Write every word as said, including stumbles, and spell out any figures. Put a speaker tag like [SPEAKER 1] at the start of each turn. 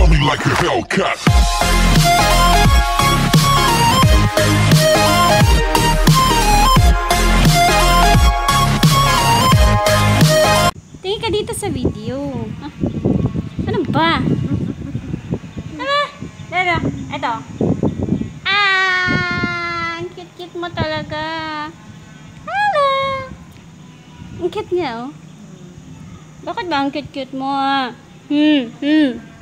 [SPEAKER 1] me like a Hellcat.
[SPEAKER 2] Tingin ka dito sa video. Ah, ano ba? Ano? Dito. Ito. Ah! Ang cute-cute mo talaga. Hello! Ang cute niya, oh. Bakit ba ang cute-cute mo, ah? Hmm, hmm.